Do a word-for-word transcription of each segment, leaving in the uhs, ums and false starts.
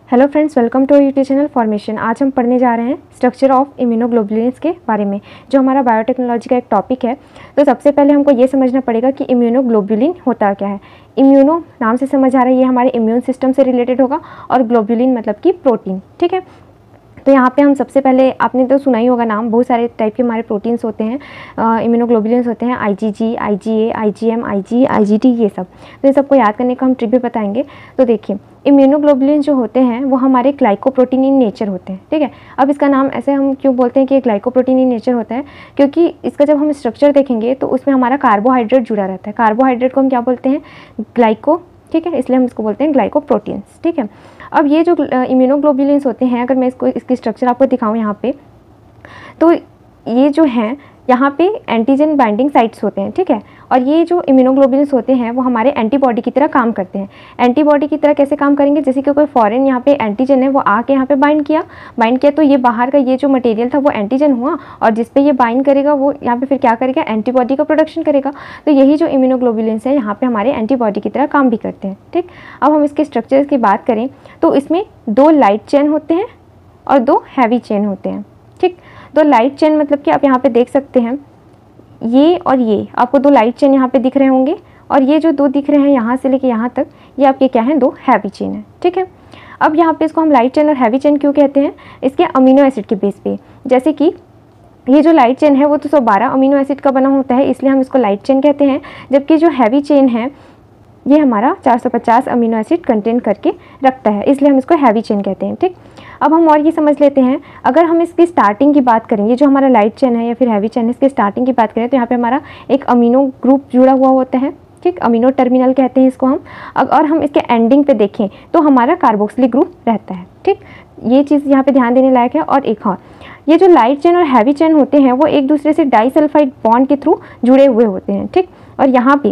Hello friends, welcome to YouTube channel formation. आज हम पढ़ने जा रहे हैं स्ट्रक्चर ऑफ इम्यूनोग्लोबुलिन्स के बारे में, जो हमारा बायोटेक्नोलॉजी का एक टॉपिक है। तो सबसे पहले हमको ये समझना पड़ेगा कि इम्यूनोग्लोबुलिन होता क्या है। इम्यूनो नाम से समझ आ रहा है, ये हमारे इम्यून सिस्टम से रिलेटेड होगा, और ग्लोबुलिन मतलब कि प्रोटीन। ठीक है, तो यहाँ पे हम सबसे पहले, आपने तो सुना ही होगा नाम, बहुत सारे टाइप के हमारे प्रोटीन्स होते हैं, इम्यूनोग्लोबुलिन्स होते हैं, IgG, IgA, IgM, Ig, IgD, ये सब। तो ये सबको याद करने का हम ट्रिक भी बताएंगे। तो देखिए, इम्यूनोग्लोबुलिन जो होते हैं वो हमारे ग्लाइकोप्रोटीन इन नेचर होते हैं। ठीक है, अब इसका नाम ऐसे हम क्यों बोलते हैं कि ग्लाइकोप्रोटीन इन नेचर होता है, क्योंकि इसका जब हम स्ट्रक्चर देखेंगे तो उसमें हमारा कार्बोहाइड्रेट जुड़ा रहता है। कार्बोहाइड्रेट को हम क्या बोलते हैं? ग्लाइको। ठीक है, इसलिए हम इसको बोलते हैं ग्लाइकोप्रोटीन्स। ठीक है, अब ये जो इम्यूनोग्लोबुलिन्स होते हैं, अगर मैं इसको इसकी स्ट्रक्चर आपको दिखाऊं यहाँ पे, तो ये जो हैं यहाँ पे एंटीजन बाइंडिंग साइट्स होते हैं। ठीक है, और ये जो इम्यूनोग्लोबुलिन्स होते हैं वो हमारे एंटीबॉडी की तरह काम करते हैं। एंटीबॉडी की तरह कैसे काम करेंगे? जैसे कि कोई फॉरेन यहाँ पे एंटीजन है, वो आके यहाँ पे बाइंड किया बाइंड किया तो ये बाहर का ये जो मटेरियल था वो एंटीजन हुआ, और जिस पे ये बाइंड करेगा वो यहाँ पे फिर क्या करेगा? एंटीबॉडी का प्रोडक्शन करेगा। तो यही जो इम्यूनोग्लोबुलिन्स है यहाँ पे हमारे एंटीबॉडी की तरह काम भी करते हैं। ठीक, अब हम इसके स्ट्रक्चर की बात करें तो इसमें दो लाइट चेन होते हैं और दो हैवी चेन होते हैं। ठीक, दो लाइट चेन मतलब कि आप यहाँ पे देख सकते हैं, ये और ये आपको दो लाइट चेन यहाँ पे दिख रहे होंगे, और ये जो दो दिख रहे हैं यहाँ से लेके यहाँ तक, ये आपके क्या हैं? दो हैवी चेन है। ठीक है, अब यहाँ पे इसको हम लाइट चेन और हैवी चेन क्यों कहते हैं? इसके अमीनो एसिड के बेस पे। जैसे कि ये जो लाइट चेन है वो तो सौ बारह अमीनो एसिड का बना होता है, इसलिए हम इसको लाइट चेन कहते हैं, जबकि जो हैवी चेन है ये हमारा चार सौ पचास अमीनो एसिड कंटेन करके रखता है, इसलिए हम इसको हैवी चेन कहते हैं। ठीक, अब हम और ये समझ लेते हैं, अगर हम इसकी स्टार्टिंग की बात करें, ये जो हमारा लाइट चेन है या फिर हैवी चेन है, इसकी स्टार्टिंग की बात करें तो यहाँ पे हमारा एक अमीनो ग्रुप जुड़ा हुआ होता है। ठीक, अमीनो टर्मिनल कहते हैं इसको हम। और हम इसके एंडिंग पे देखें तो हमारा कार्बोक्सिलिक ग्रुप रहता है। ठीक, ये चीज़ यहाँ पे ध्यान देने लायक है। और एक और, ये जो लाइट चेन और हैवी चेन होते हैं वो एक दूसरे से डाइसल्फाइड बॉन्ड के थ्रू जुड़े हुए होते हैं। ठीक, और यहाँ पे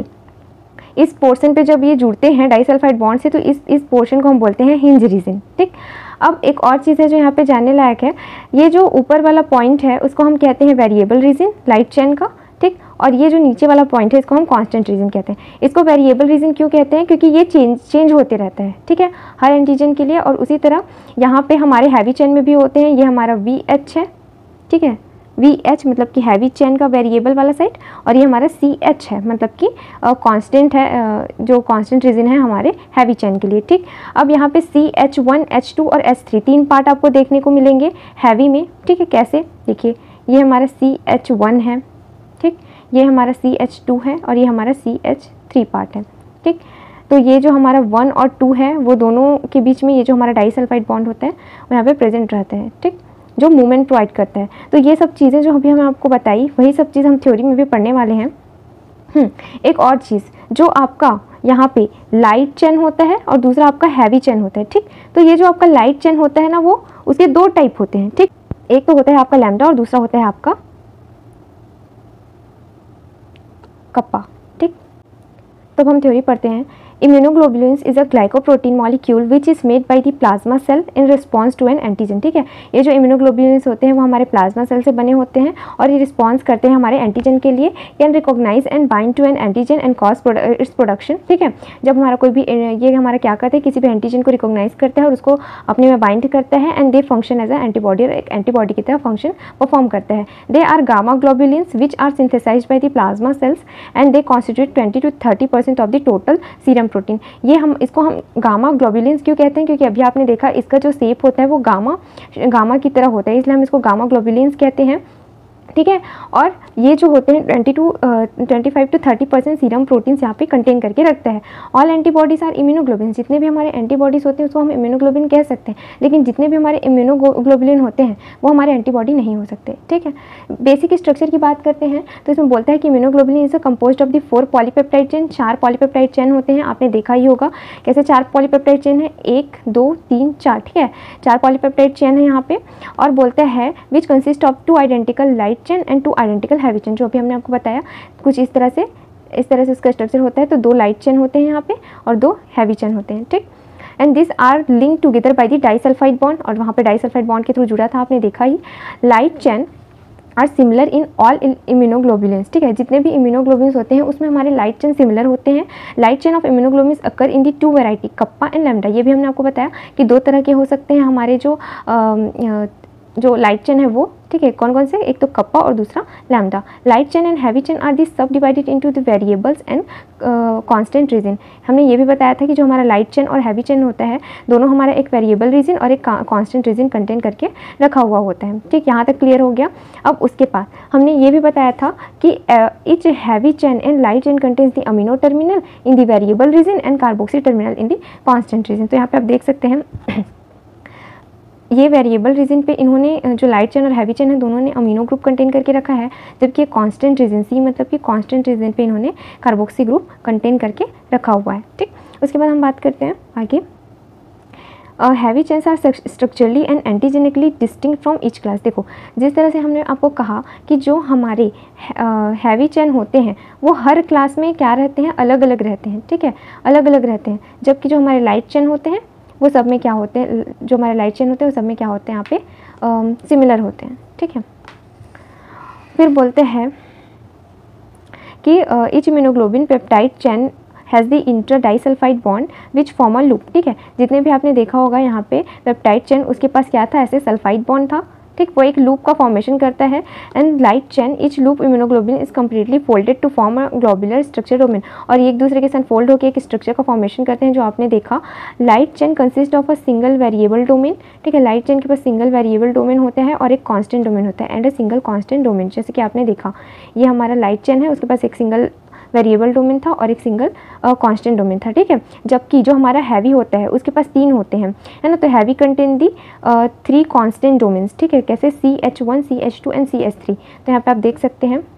इस पोर्शन पे जब ये जुड़ते हैं डाइसल्फाइड बॉन्ड से, तो इस इस पोर्शन को हम बोलते हैं हिंज रीजन। ठीक, अब एक और चीज़ है जो यहाँ पे जानने लायक है, ये जो ऊपर वाला पॉइंट है उसको हम कहते हैं वेरिएबल रीजन लाइट चेन का। ठीक, और ये जो नीचे वाला पॉइंट है इसको हम कांस्टेंट रीजन कहते हैं। इसको वेरिएबल रीजन क्यों कहते हैं? क्योंकि ये चेंज चेंज होते रहता है। ठीक है, हर एंटीजन के लिए। और उसी तरह यहाँ पे हमारे हैवी चेन में भी होते हैं, ये हमारा वी एच है। ठीक है, वी एच मतलब कि हैवी चेन का वेरिएबल वाला साइड, और ये हमारा सी एच है मतलब कि कांस्टेंट है, uh, जो कांस्टेंट रीजन है हमारे हैवी चेन के लिए। ठीक, अब यहाँ पे C H one, H two और एच थ्री तीन पार्ट आपको देखने को मिलेंगे हैवी में। ठीक है, कैसे? देखिए, ये हमारा सी एच वन है। ठीक, ये हमारा सी एच टू है, और ये हमारा सी एच थ्री पार्ट है। ठीक, तो ये जो हमारा वन और टू है वो दोनों के बीच में ये जो हमारा डाइसल्फाइड बॉन्ड होता है वो यहाँ पे प्रेजेंट रहता है। ठीक, जो मूवमेंट प्रोवाइड करता है। तो ये सब चीज़ें जो अभी हमने आपको बताई, वही सब चीज़ हम थ्योरी में भी पढ़ने वाले हैं। हम्म एक और चीज़, जो आपका यहाँ पे लाइट चेन होता है और दूसरा आपका हैवी चेन होता है। ठीक, तो ये जो आपका लाइट चेन होता है ना, वो उसके दो टाइप होते हैं। ठीक, एक तो होता है आपका लैम्डा और दूसरा होता है आपका कप्पा। ठीक, तब हम थ्योरी पढ़ते हैं। Immunoglobulins is a glycoprotein molecule which is made by the plasma cell in response to an antigen। ठीक है, ये जो immunoglobulins होते हैं वो हमारे प्लाज्मा सेल से बने होते हैं, और ये रिस्पॉन्स करते हैं हमारे एंटीजन के लिए। Can recognise and bind to an antigen and cause its production. ठीक है, जब हमारा कोई भी, ये हमारा क्या करते हैं, किसी भी एंटीजन को रिकॉग्नाइज करता है और उसको अपने में बाइंड करता है, and they function as a antibody, और एक एंटीबॉडी की तरह फंक्शन परफॉर्म करता है। They are gamma globulins which are synthesised by the plasma cells and they constitute twenty to thirty percent of the total serum protein. ये हम इसको हम गामा ग्लोबुलिन्स क्यों कहते हैं? क्योंकि अभी आपने देखा इसका जो शेप होता है वो गामा गामा की तरह होता है, इसलिए हम इसको गामा ग्लोबुलिन्स कहते हैं। ठीक है, और ये जो होते हैं twenty two twenty five to thirty percent serum proteins यहाँ पे कंटेन करके रखता है। All antibodies are immunoglobin. जितने भी हमारे एंटीबॉडीज होते हैं उसको हम इम्यूनोग्लोबिन कह सकते हैं, लेकिन जितने भी हमारे इम्यूनोग्लोबुलिन होते हैं वो हमारे एंटीबॉडी नहीं हो सकते। ठीक है, बेसिक स्ट्रक्चर की बात करते हैं तो इसमें बोलता है कि immunoglobulin is a composed of the four polypeptide chain. चार पॉलीपेप्टाइड चेन होते हैं, आपने देखा ही होगा कैसे चार पॉलीपेप्टाइड चेन है, एक दो तीन चार। ठीक है, चार पॉलीपेप्टाइड चेन है यहाँ पे, और बोलता है which consist of two identical light chain and two identical heavy chain, जो अभी हमने आपको बताया कुछ इस तरह से इस तरह से उसका स्ट्रक्चर होता है। तो दो लाइट चेन होते हैं यहाँ पे और दो हैवी चेन होते हैं। ठीक, and this are link together by the disulphide bond, और वहाँ पे डाइसल्फाइड बॉन्ड के थ्रू जुड़ा था, आपने देखा ही। Light chain are similar in all immunoglobulins, ठीक है, जितने भी इम्यूनोग्लोबुलिन्स होते हैं उसमें हमारे लाइट चेन सिमिलर होते हैं। Light chain of immunoglobulins occur in the two variety, kappa and lambda. ये भी हमने आपको बताया कि दो तरह के हो सकते हैं हमारे जो आ, जो लाइट चेन है वो, ठीक है, कौन कौन से, एक तो कप्पा और दूसरा lambda. Light chain and heavy chain are the subdivided into the variables and constant region. हमने ये भी बताया था कि जो हमारा लाइट चेन और हैवी चेन होता है दोनों हमारा एक वेरिएबल रीजन और एक कांस्टेंट रीजन कंटेन करके रखा हुआ होता है, ठीक, यहाँ तक क्लियर हो गया। अब उसके बाद हमने ये भी बताया था कि each heavy chain and light chain contains the amino terminal in the variable region and carboxy terminal in the constant region. तो यहाँ पे आप देख सकते हैं ये वेरिएबल रीजन पे इन्होंने जो लाइट चेन और हैवी चेन है दोनों ने अमीनो ग्रुप कंटेन करके रखा है, जबकि कांस्टेंट रीजन सी मतलब कि कांस्टेंट रीजन पे इन्होंने कार्बोक्सी ग्रुप कंटेन करके रखा हुआ है, ठीक। उसके बाद हम बात करते हैं आगे। Heavy chains are structurally and antigenically distinct from each class. देखो जिस तरह से हमने आपको कहा कि जो हमारे हैवी चेन होते हैं वो हर क्लास में क्या रहते हैं, अलग अलग रहते हैं, ठीक है, अलग अलग रहते हैं, जबकि जो हमारे लाइट चेन होते हैं वो सब में क्या होते हैं, जो हमारे लाइट चेन होते हैं वो सब में क्या होते हैं, यहाँ पे सिमिलर होते हैं, ठीक है। फिर बोलते हैं कि each immunoglobin peptide chain has the inter disulphide bond which form a loop, ठीक है। जितने भी आपने देखा होगा यहाँ पे पेप्टाइड चेन उसके पास क्या था, ऐसे सल्फाइड बॉन्ड था, ठीक, वो एक लूप का फॉर्मेशन करता है। And light chain each loop immunoglobin is completely folded to form a globular structure domain, और ये एक दूसरे के साथ फोल्ड होकर एक स्ट्रक्चर का फॉर्मेशन करते हैं जो आपने देखा। Light chain consist of a single variable domain, ठीक है, लाइट चेन के पास सिंगल वेरिएबल डोमेन होता है और एक कांस्टेंट डोमेन होता है and a single constant domain. जैसे कि आपने देखा ये हमारा लाइट चेन है, उसके पास एक सिंगल वेरिएबल डोमेन था और एक सिंगल कांस्टेंट डोमेन था, ठीक है। जबकि जो हमारा हैवी होता है उसके पास तीन होते हैं, है ना, तो heavy contain the three constant domains, ठीक है, कैसे C H one C H two and C H three. तो यहाँ पे आप देख सकते हैं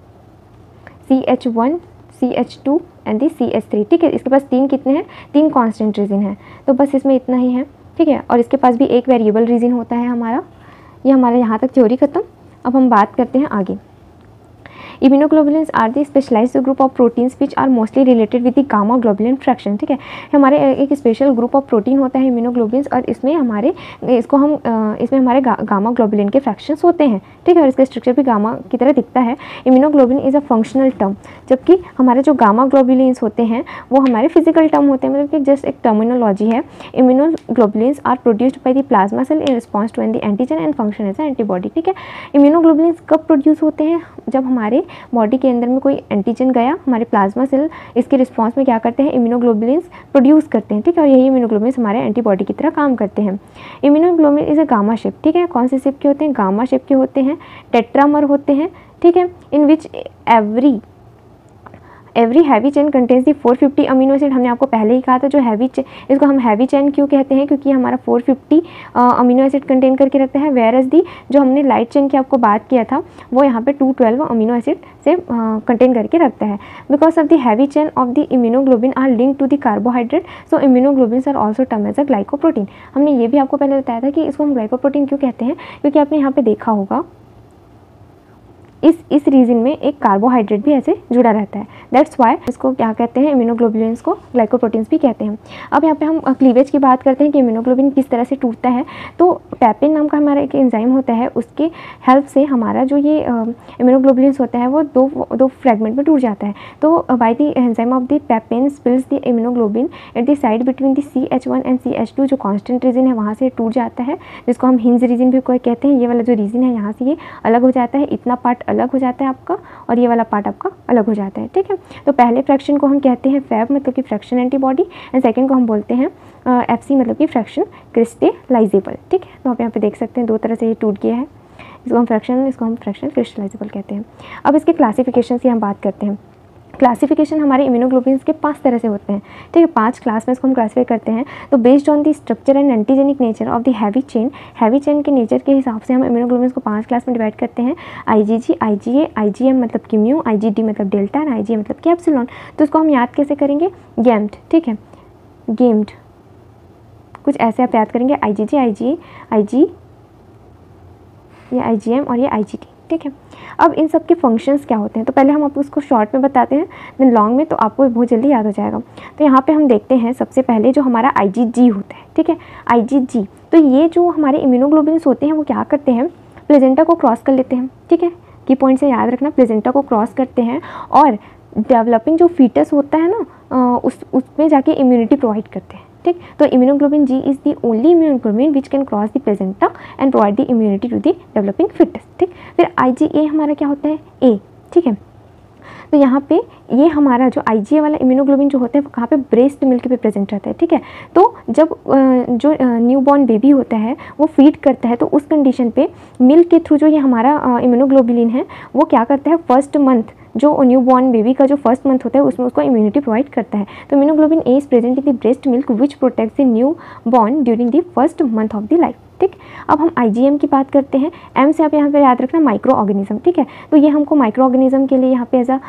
C H one C H two and the C H three, ठीक है। इसके पास तीन कितने हैं, तीन कांस्टेंट रीजन है, तो बस इसमें इतना ही है, ठीक है। और इसके पास भी एक वेरिएबल रीजन होता है हमारा। ये हमारा यहाँ तक थ्योरी खत्म। अब हम बात करते हैं आगे। Immunoglobulins are the specialised group of proteins which are mostly related with the gamma globulin fraction, ठीक है। हमारे एक स्पेशल ग्रुप ऑफ प्रोटीन होता है इम्यूनोग्लोबुलिन्स और इसमें हमारे इसको हम इसमें हमारे गा, गामा ग्लोबुलिन के फ्रैक्शंस होते हैं, ठीक है, और इसका स्ट्रक्चर भी गामा की तरह दिखता है। Immunoglobulin is a functional term, जबकि हमारे जो गामा ग्लोबुलिन्स होते हैं वो हमारे फिजिकल टर्म होते हैं, मतलब कि जस्ट एक टर्मिनोलॉजी है। Immunoglobulins are produced by the plasma cell in response to an the antigen and function as antibody, ठीक है। इम्यूनोग्लोबुलिन्स कब प्रोड्यूस होते हैं, जब हमारे बॉडी के अंदर में कोई एंटीजन गया, हमारे प्लाज्मा सेल इसके रिस्पॉन्स में क्या करते हैं, इम्यूनोग्लोबुलिन्स प्रोड्यूस करते हैं, ठीक है, और यही इम्यूनोग्लोबुलिन्स हमारे एंटीबॉडी की तरह काम करते हैं। Immunoglobulin is a gamma shape, ठीक है, कौन से शेप के होते हैं, गामा शेप के होते हैं, टेट्रामर होते हैं, ठीक है, in which every every heavy chain contains the four fifty amino acid. हमने आपको पहले ही कहा था जो हैवी चेन, इसको हम हैवी चेन क्यों कहते हैं, क्योंकि हमारा four fifty amino acid contain करके रखता है, वेयर एज दी जो हमने लाइट चेन की आपको बात किया था वो यहाँ पे टू ट्वेल्व अमीनो एसिड से कंटेन करके रखता है। Because of the heavy chain of the immunoglobin are link to the carbohydrate, so immunoglobins are also term as a glycoprotein. हमने ये भी आपको पहले बताया था कि इसको हम ग्लाइकोप्रोटीन क्यों कहते हैं, क्योंकि आपने यहाँ पे देखा होगा इस इस रीजन में एक कार्बोहाइड्रेट भी ऐसे जुड़ा रहता है, दैट्स वाई इसको क्या कहते हैं, इम्यूनोग्लोबुलिन्स को ग्लाइकोप्रोटीन्स भी कहते हैं। अब यहाँ पे हम क्लीवेज की बात करते हैं कि इम्यूनोग्लोबिन किस तरह से टूटता है। तो पैपिन नाम का हमारा एक एंजाइम होता है, उसके हेल्प से हमारा जो ये इम्यूनोग्लोबुलिन्स होता है वो दो दो फ्रेगमेंट में टूट जाता है। तो by the enzyme of the papain splits the immunoglobin at the side between the C H one and C H two, जो कॉन्स्टेंट रीजन है वहाँ से टूट जाता है, जिसको हम हिंज रीजन भी कोई कहते हैं। ये वाला जो रीजन है यहाँ से ये अलग हो जाता है, इतना पार्ट अलग हो जाता है आपका और ये वाला पार्ट आपका अलग हो जाता है, ठीक है। तो पहले फ्रैक्शन को हम कहते हैं फैब मतलब कि फ्रैक्शन एंटीबॉडी, एंड सेकंड को हम बोलते हैं एफ सी मतलब कि फ्रैक्शन क्रिस्टलाइजेबल, ठीक है। तो आप यहाँ पे देख सकते हैं दो तरह से ये टूट गया है, इसको हम फ्रैक्शन इसको हम फ्रैक्शन क्रिस्टलाइजेबल कहते हैं। अब इसके क्लासिफिकेशन की हम बात करते हैं। क्लासिफिकेशन हमारे इम्यूनोग्लोबुलिन्स के पांच तरह से होते हैं, ठीक है, पांच क्लास में इसको हम क्लासीफाई करते हैं। तो based on the structure and antigenic nature of the heavy chain, heavy chain के नेचर के हिसाब से हम इम्यूनोग्लोबुलिन्स को पांच क्लास में डिवाइड करते हैं। आईजीजी, आईजीए, आईजीएम मतलब कि म्यू, आईजीडी मतलब डेल्टा एंड आईजीए मतलब कि एप्सिलॉन। तो इसको हम याद कैसे करेंगे, गेम्ड, ठीक है, गेम्ड कुछ ऐसे आप याद करेंगे, आईजीजी, आईजीए, आईजी, ये आईजीएम और ये आईजीडी, ठीक है। अब इन सब के फंक्शंस क्या होते हैं, तो पहले हम आपको उसको शॉर्ट में बताते हैं, देन लॉन्ग में, तो आपको बहुत जल्दी याद हो जाएगा। तो यहाँ पे हम देखते हैं सबसे पहले जो हमारा आईजीजी होता है, ठीक है, आईजीजी। तो ये जो हमारे इम्यूनोग्लोबुलिन्स होते हैं वो क्या करते हैं, प्लेजेंटा को क्रॉस कर लेते हैं, ठीक है, की पॉइंट से याद रखना, प्लेजेंटा को क्रॉस करते हैं और डेवलपिंग जो फीटस होता है ना उस उसमें जाके इम्यूनिटी प्रोवाइड करते हैं। ठीक, तो immunoglobin G is the only immunoglobin which can cross the placenta and provide the immunity to the developing foetus. ठीक, फिर आईजीए हमारा क्या होता है, ए। ठीक है, तो यहाँ पे ये हमारा जो आईजीए वाला इम्यूनोग्लोबिन जो होता है वो कहाँ पे, ब्रेस्ट मिल्क पे प्रेजेंट रहता है। ठीक है, तो जब जो न्यू बॉर्न बेबी होता है वो फीड करता है तो उस कंडीशन पे मिल्क के थ्रू जो ये हमारा इम्यूनोग्लोबुलिन है वो क्या करता है, फर्स्ट मंथ जो न्यू बॉर्न बेबी का जो फर्स्ट मंथ होता है उसमें उसको इम्यूनिटी प्रोवाइड करता है। तो immunoglobin A is present in the breast milk which protects the new born during the first month of the life. ठीक, अब हम आईजीएम की बात करते हैं। एम से आप यहाँ पे याद रखना माइक्रो ऑर्गेनिज्म। ठीक है, तो ये हमको माइक्रो ऑर्गेनिज्म के लिए यहाँ पे एज अ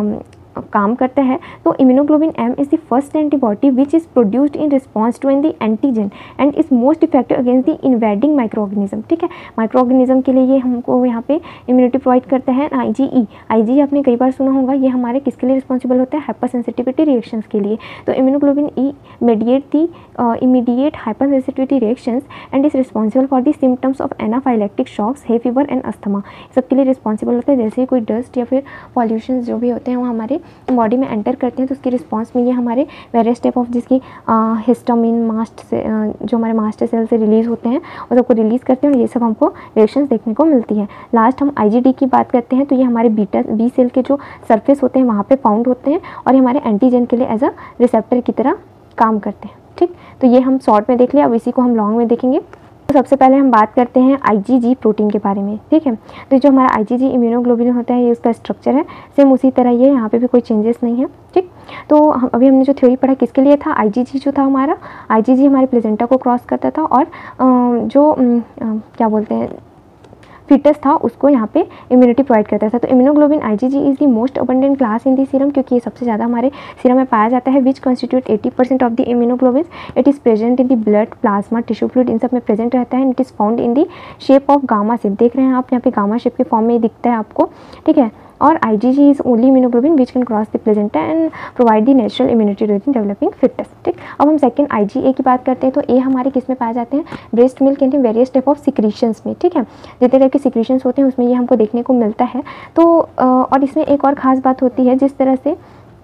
काम करता है। तो immunoglobin M is the first antibody which is produced in response to an the antigen and is most effective against the invading micro organism. ठीक है, माइक्रो ऑर्गेनिज्म के लिए ये हमको यहाँ पे इम्यूनिटी प्रोवाइड करता है। आईजीई, आईजी आपने कई बार सुना होगा, ये हमारे किसके लिए रिस्पॉन्सिबल होता है, हाइपर सेंसिटिविटी रिएक्शंस के लिए। तो immunoglobin E mediate the immediate hyper sensitivity reactions and is responsible for the symptoms of anaphylactic shocks, hay fever and asthma. सबके लिए रिस्पॉन्सिबल होता है। जैसे कोई डस्ट या फिर पॉल्यूशन जो भी होते हैं वो हमारे बॉडी में एंटर करते हैं तो उसकी रिस्पांस में ये हमारे वेरियस टाइप ऑफ जिसकी हिस्टामिन मास्ट से आ, जो हमारे मास्ट सेल से रिलीज़ होते हैं और सबको रिलीज़ करते हैं और ये सब हमको रिएक्शंस देखने को मिलती है। लास्ट हम आईजीडी की बात करते हैं तो ये हमारे बीटा बी सेल के जो सरफेस होते हैं वहाँ पे फाउंड होते हैं और ये हमारे एंटीजन के लिए एज अ रिसेप्टर की तरह काम करते हैं। ठीक, तो ये हम शॉर्ट में देख लिया, अब इसी को हम लॉन्ग में देखेंगे। तो सबसे पहले हम बात करते हैं आईजीजी प्रोटीन के बारे में। ठीक है, तो जो हमारा आईजीजी इम्यूनोग्लोबुलिन होता है ये उसका स्ट्रक्चर है, सेम उसी तरह ये, यहाँ पे भी कोई चेंजेस नहीं है। ठीक, तो हम अभी हमने जो थ्योरी पढ़ा किसके लिए था, आईजीजी जो था हमारा, आईजीजी हमारे प्लेजेंटा को क्रॉस करता था और जो क्या बोलते हैं फीटस था उसको यहाँ पे इम्यूनिटी प्रोवाइड करता था। तो immunoglobin IgG is the most abundant class in the serum, क्योंकि ये सबसे ज़्यादा हमारे सीरम में पाया जाता है। Which constitute eighty percent of the immunoglobin. It is present in the blood, plasma, tissue fluid, इन सब में प्रेजेंट रहता है। It is found in the shape of gamma shape, देख रहे हैं आप यहाँ पे गामा शेप के फॉर्म में दिखता है आपको। ठीक है, और IgG is only immunoglobin which can cross the placenta and provide the natural immunity during developing fitness. ठीक, अब हम सेकंड आईजीए की बात करते हैं तो ए हमारे किस में पाए जाते हैं, breast milk and various type of secretions में। ठीक है, जितने टाइप के सिक्रीशंस होते हैं उसमें ये हमको देखने को मिलता है। तो और इसमें एक और ख़ास बात होती है, जिस तरह से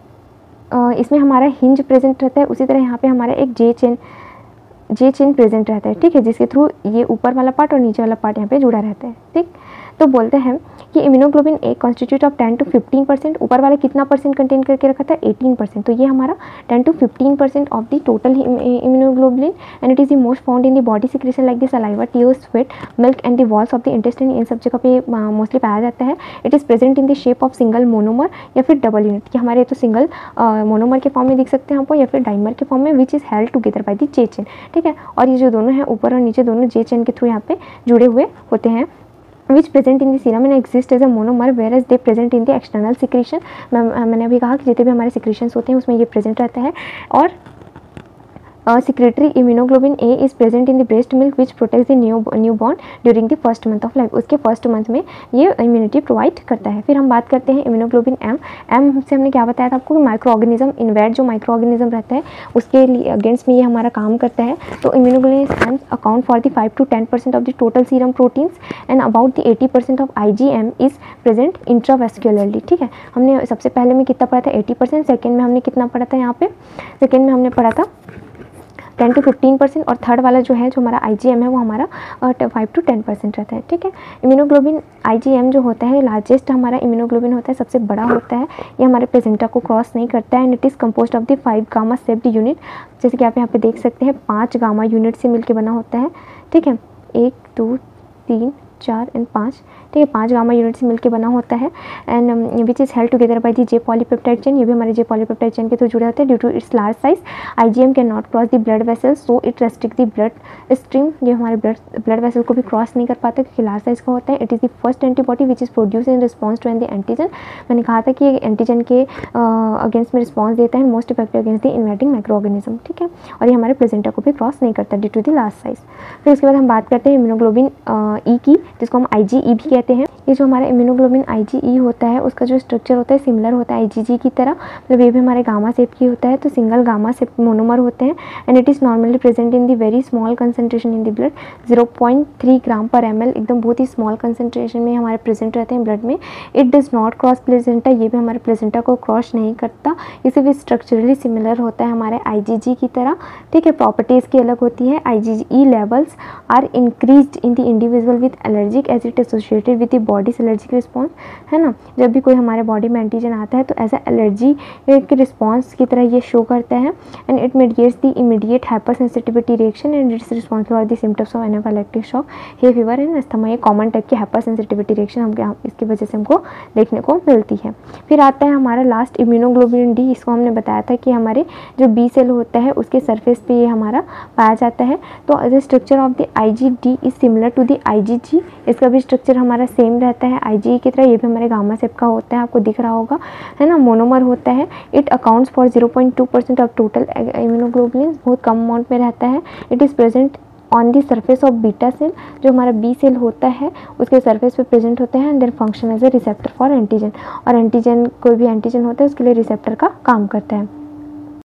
इसमें हमारा हिंज प्रेजेंट रहता है उसी तरह यहाँ पे हमारा एक J chain J chain present रहता है। ठीक है, जिसके थ्रू ये ऊपर वाला पार्ट और नीचे वाला पार्ट यहाँ पे जुड़ा रहता है। ठीक, तो बोलते हैं कि immunoglobin A constitute of ten to fifteen percent, ऊपर वाला कितना परसेंट कंटेन करके रखा था, एटीन परसेंट। तो ये हमारा ten to fifteen percent of the total immunoglobulin and it is the most found in the body secretion like the saliva, tears, sweat, milk and the walls of the intestine. इन सब जगह पे mostly पाया जाता है। It is present in the shape of single monomer या फिर double unit, कि हमारे तो सिंगल मोनोमर के फॉर्म में दिख सकते हैं आपको या फिर डाइमर के फॉर्म में, which is held together by the J chain. ठीक है, और ये जो दोनों हैं ऊपर और नीचे दोनों जे चेन के थ्रू यहाँ पे जुड़े हुए होते हैं। Which present in the serum and exist as a monomer where as they present in the external secretion. मैंने अभी कहा कि जितने भी हमारे सिक्रीशंस होते हैं उसमें ये प्रेजेंट रहता है। और secretory immunoglobin A is present in the breast milk which protects the new new born during the first month of life. उसके फर्स्ट मंथ में ये इम्यूनिटी प्रोवाइड करता है। फिर हम बात करते हैं इम्यूनोग्लोबिन एम। एम से हमने क्या बताया था आपको, माइक्रो ऑर्गेनिज्म, इन्वेड जो माइक्रो ऑर्गेनिज्म रहता है उसके लिए अगेंस्ट में ये हमारा काम करता है। तो immunoglobin M account for the five to ten percent of the total serum proteins and about the eighty percent of I G M is present intravascularly. ठीक है, हमने सबसे पहले में कितना पढ़ा था, एटी परसेंट। सेकेंड में हमने कितना पढ़ा था, यहाँ पे सेकेंड में हमने पढ़ा था टेन टू फिफ्टीन परसेंट और थर्ड वाला जो है जो हमारा आईजीएम है वो हमारा फाइव टू टेन परसेंट रहता है। ठीक है, इम्यूनोग्लोबिन आईजीएम जो होता है लार्जेस्ट हमारा इम्यूनोग्लोबिन होता है, सबसे बड़ा होता है। ये हमारे प्लेजेंटा को क्रॉस नहीं करता है and it is composed of the five gamma shaped unit, जैसे कि आप यहाँ पे देख सकते हैं पाँच गामा यूनिट से मिलकर बना होता है। ठीक है, एक दो तीन चार एंड पाँच। ठीक है, पांच गामा यूनिट से मिलकर बना होता है and which is held together by the J polypeptide chain. ये भी हमारे जे पॉलीपेप्टाइड चेन के थ्रू जुड़े होते हैं। Due to its large size IgM can not cross the blood vessels, so it restrict the blood stream. ये हमारे blood blood vessel को भी क्रॉस नहीं कर पाते क्योंकि लार्ज साइज का होता है। It is the first antibody which is produce in response to an the antigen. मैंने कहा था कि ये एंटीजन के अगेंस्ट में रिस्पॉन्स देता है, most effective against the invading micro organism. ठीक है, और ये हमारे प्लेजेंटा को भी क्रॉस नहीं करता due to the large size. फिर उसके बाद हम बात करते हैं इम्यूनोग्लोबिन ई की, जिसको हम आईजीई भी कहते हैं। ये जो हमारा इम्यूनोग्लोबिन आईजीई होता है उसका जो स्ट्रक्चर होता है सिमिलर होता है आईजीजी की तरह, मतलब ये भी हमारे गामा शेप की होता है। तो सिंगल गामा शेप मोनोमर होते हैं and it is normally present in the very small concentration in the blood, zero point three gram per M L, एकदम बहुत ही स्मॉल कंसंट्रेशन में हमारे प्रेजेंट रहते हैं ब्लड में। It does not cross placenta, ये भी हमारे प्लेसेंटा को क्रॉस नहीं करता, इसे भी स्ट्रक्चरली सिमिलर होता है हमारे आईजीजी की तरह, ठीक है। प्रॉपर्टीज़ की अलग होती है। IgE levels are increased in the individual with allergic as it associated with the body's allergic response, है ना। जब भी कोई हमारे बॉडी में एंटीजन आता है तो ऐसा एलर्जी के रिस्पॉन्स की तरह ये शो करता है and it mediates the immediate hyper sensitivity reaction and it's responsible for the symptoms of anaphylactic shock, hay fever and asthma. ये कॉमन टाइप की हाइपर सेंसिटिविटी रिएक्शन हम इसकी वजह से हमको देखने को मिलती है। फिर आता है हमारा लास्ट इम्यूनोग्लोबुलिन डी। इसको हमने बताया था कि हमारे जो बी सेल होता है उसके सरफेस पे ये हमारा पाया जाता है। तो the structure of the IgD is similar to the IgG, इसका भी स्ट्रक्चर हमारा सेम रहता है आईजी की तरह, ये भी हमारे गामा शेप का होता है, आपको दिख रहा होगा, है ना, मोनोमर होता है। It accounts for zero point two percent of total immunoglobulin, बहुत कम अमाउंट में रहता है। It is present on the surface of beta cell, जो हमारा बी सेल होता है उसके सरफेस पे प्रेजेंट होते हैं and their function as a receptor for antigen, और एंटीजन कोई भी एंटीजन होता है उसके लिए रिसेप्टर का काम करता है।